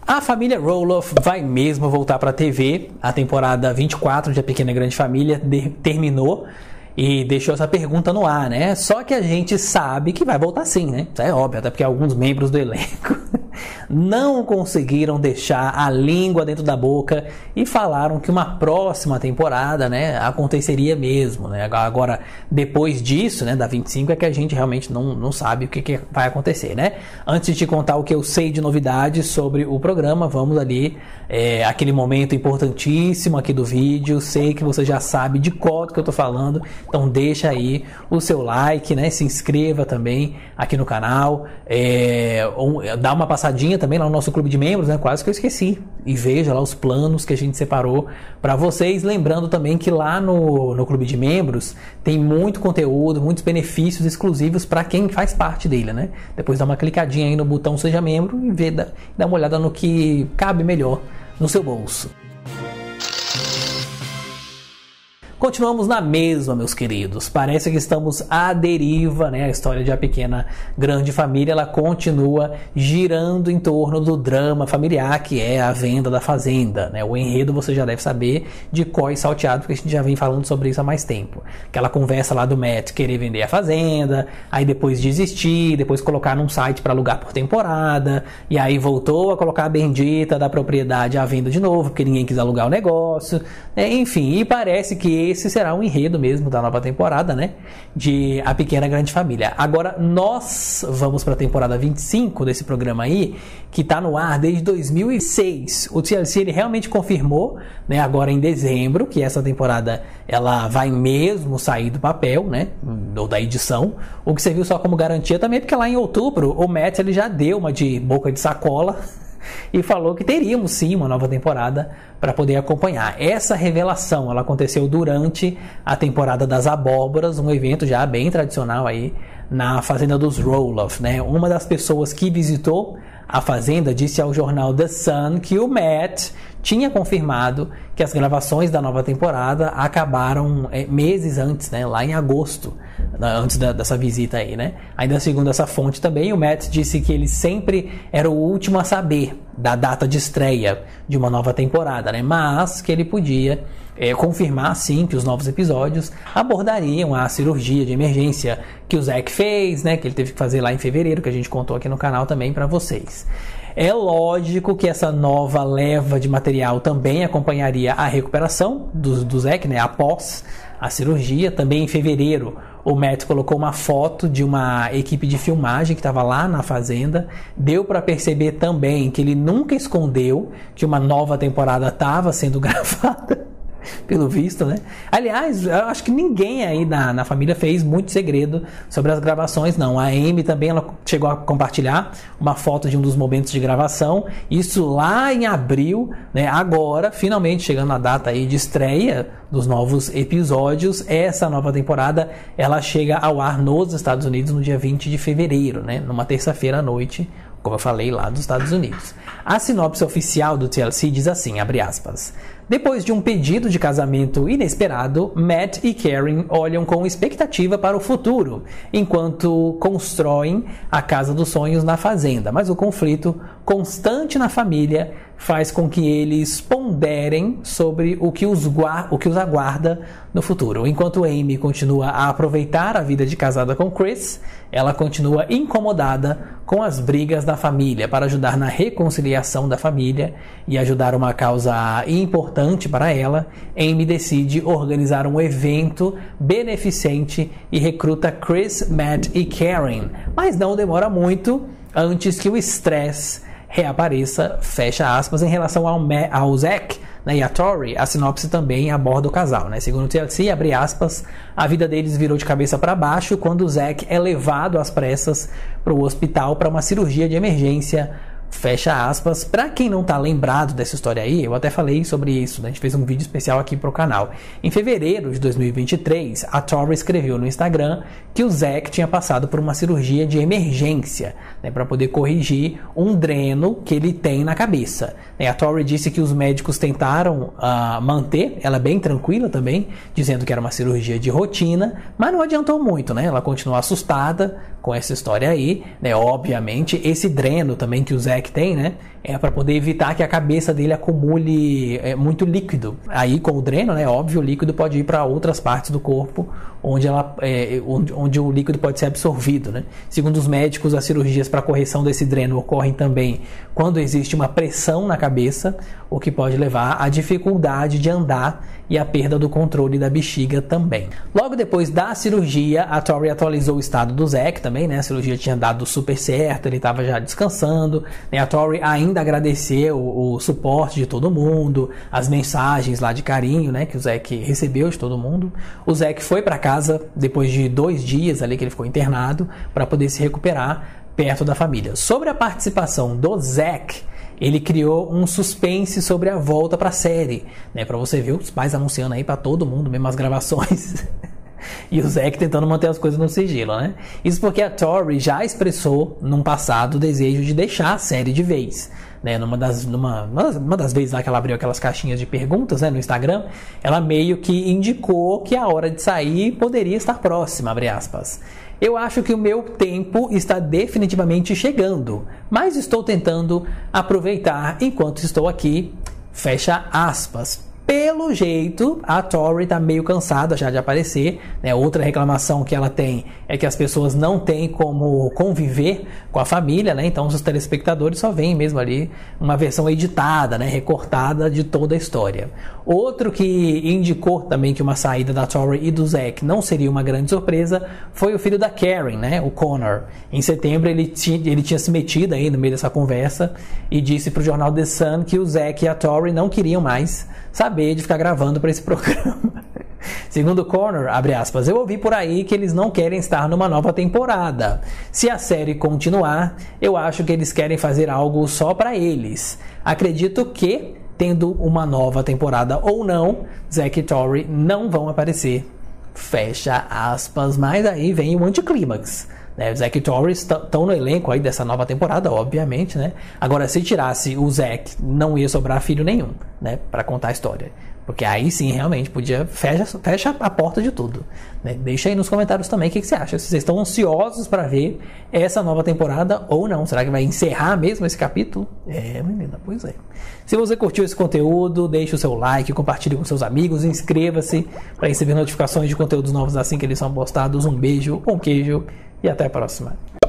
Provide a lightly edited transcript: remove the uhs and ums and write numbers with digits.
A família Roloff vai mesmo voltar para a TV. A temporada 24 de A Pequena Grande Família terminou e deixou essa pergunta no ar, né? Só que a gente sabe que vai voltar sim, né? Isso é óbvio, até porque alguns membros do elenco não conseguiram deixar a língua dentro da boca e falaram que uma próxima temporada, né, aconteceria mesmo, né? Agora, depois disso, né, da 25, é que a gente realmente não sabe o que vai acontecer, né? Antes de te contar o que eu sei de novidades sobre o programa, vamos ali, aquele momento importantíssimo aqui do vídeo. Sei que você já sabe de qual que eu tô falando, então deixa aí o seu like, né? Se inscreva também aqui no canal, dá uma passadinha também lá no nosso clube de membros, né? Quase que eu esqueci. E veja lá os planos que a gente separou para vocês. Lembrando também que lá no clube de membros tem muito conteúdo, muitos benefícios exclusivos para quem faz parte dele, né? Depois dá uma clicadinha aí no botão Seja Membro e dá uma olhada no que cabe melhor no seu bolso. Continuamos na mesma, meus queridos. Parece que estamos à deriva, né? A história de A Pequena Grande Família, ela continua girando em torno do drama familiar, que é a venda da fazenda, né? O enredo você já deve saber de cor e salteado, porque a gente já vem falando sobre isso há mais tempo. Aquela conversa lá do Matt querer vender a fazenda, aí depois desistir, depois colocar num site para alugar por temporada, e aí voltou a colocar a bendita da propriedade à venda de novo, porque ninguém quis alugar o negócio, né? Enfim, e parece que esse será um enredo mesmo da nova temporada, né, de A Pequena Grande Família. Agora nós vamos para a temporada 25 desse programa aí, que está no ar desde 2006. O TLC ele realmente confirmou, né, agora em dezembro, que essa temporada ela vai mesmo sair do papel, né, ou da edição, o que serviu só como garantia também, porque lá em outubro o Matt ele já deu uma de boca de sacola e falou que teríamos sim uma nova temporada para poder acompanhar. Essa revelação ela aconteceu durante a temporada das abóboras, um evento já bem tradicional aí na fazenda dos Roloff, né? Uma das pessoas que visitou a fazenda disse ao jornal The Sun que o Matt tinha confirmado que as gravações da nova temporada acabaram meses antes, né? Lá em agosto, antes dessa visita aí, né? Ainda segundo essa fonte também, o Matt disse que ele sempre era o último a saber da data de estreia de uma nova temporada, né? Mas que ele podia confirmar sim que os novos episódios abordariam a cirurgia de emergência que o Zack fez, né? Que ele teve que fazer lá em fevereiro, que a gente contou aqui no canal também para vocês. É lógico que essa nova leva de material também acompanharia a recuperação do Zack, né, após a cirurgia. Também em fevereiro, o Matt colocou uma foto de uma equipe de filmagem que estava lá na fazenda. Deu para perceber também que ele nunca escondeu que uma nova temporada estava sendo gravada. Pelo visto, né? Aliás, eu acho que ninguém aí na família fez muito segredo sobre as gravações, não. A Amy também ela chegou a compartilhar uma foto de um dos momentos de gravação. Isso lá em abril, né? Agora, finalmente chegando a data aí de estreia dos novos episódios. Essa nova temporada, ela chega ao ar nos Estados Unidos no dia 20 de fevereiro, né? Numa terça-feira à noite, como eu falei, lá dos Estados Unidos. A sinopse oficial do TLC diz assim, abre aspas: depois de um pedido de casamento inesperado, Matt e Karen olham com expectativa para o futuro, enquanto constroem a casa dos sonhos na fazenda. Mas o conflito constante na família faz com que eles ponderem sobre o que os aguarda no futuro. Enquanto Amy continua a aproveitar a vida de casada com Chris, ela continua incomodada com as brigas da família. Para ajudar na reconciliação da família e ajudar uma causa importante para ela, Amy decide organizar um evento beneficente e recruta Chris, Matt e Karen. Mas não demora muito antes que o estresse reapareça, fecha aspas. Em relação ao Zack, né, e a Tori, a sinopse também aborda o casal, né? Segundo o TLC, abre aspas, a vida deles virou de cabeça para baixo quando o Zack é levado às pressas para o hospital para uma cirurgia de emergência, fecha aspas. Para quem não tá lembrado dessa história aí, eu até falei sobre isso, né? A gente fez um vídeo especial aqui pro canal. Em fevereiro de 2023, a Tori escreveu no Instagram que o Zack tinha passado por uma cirurgia de emergência, né, para poder corrigir um dreno que ele tem na cabeça. A Tori disse que os médicos tentaram manter ela bem tranquila também, dizendo que era uma cirurgia de rotina, mas não adiantou muito, né? Ela continuou assustada com essa história aí, né? Obviamente, esse dreno também que o Zack tem, né? para poder evitar que a cabeça dele acumule muito líquido. Aí, com o dreno, né, óbvio, o líquido pode ir para outras partes do corpo onde o líquido pode ser absorvido, né? Segundo os médicos, as cirurgias para correção desse dreno ocorrem também quando existe uma pressão na cabeça, o que pode levar à dificuldade de andar e à perda do controle da bexiga também. Logo depois da cirurgia, a Tori atualizou o estado do Zack também, né? A cirurgia tinha dado super certo, ele estava já descansando, né? A Tori ainda agradeceu o suporte de todo mundo, as mensagens lá de carinho, né, que o Zack recebeu de todo mundo. O Zack foi para casa depois de 2 dias ali que ele ficou internado para poder se recuperar perto da família. Sobre a participação do Zack, ele criou um suspense sobre a volta para a série, né, para você ver os pais anunciando aí para todo mundo, mesmo as gravações. E o Zack tentando manter as coisas no sigilo, né? Isso porque a Tori já expressou num passado o desejo de deixar a série de vez, né? Numa das vezes lá que ela abriu aquelas caixinhas de perguntas, né, no Instagram, ela meio que indicou que a hora de sair poderia estar próxima, abre aspas. Eu acho que o meu tempo está definitivamente chegando, mas estou tentando aproveitar enquanto estou aqui, fecha aspas. Pelo jeito, a Tori tá meio cansada já de aparecer, né? Outra reclamação que ela tem é que as pessoas não têm como conviver com a família, né? Então os telespectadores só veem mesmo ali uma versão editada, né? Recortada de toda a história. Outro que indicou também que uma saída da Tori e do Zack não seria uma grande surpresa foi o filho da Karen, né? O Connor. Em setembro ele tinha se metido aí no meio dessa conversa e disse pro jornal The Sun que o Zack e a Tori não queriam mais saber de ficar gravando para esse programa. Segundo Connor, abre aspas, eu ouvi por aí que eles não querem estar numa nova temporada. Se a série continuar, eu acho que eles querem fazer algo só para eles. Acredito que, tendo uma nova temporada ou não, Zack e Tori não vão aparecer. Fecha aspas, mas aí vem o anticlímax. Né? O Zack e Tori estão no elenco aí dessa nova temporada, obviamente, né? Agora, se tirasse o Zack, não ia sobrar filho nenhum, né? Para contar a história. Porque aí sim, realmente, podia... Fecha a porta de tudo. Né? Deixa aí nos comentários também o que você acha. Se vocês estão ansiosos para ver essa nova temporada ou não. Será que vai encerrar mesmo esse capítulo? Menina, pois é. Se você curtiu esse conteúdo, deixe o seu like, compartilhe com seus amigos, inscreva-se para receber notificações de conteúdos novos assim que eles são postados. Um beijo, um queijo e até a próxima.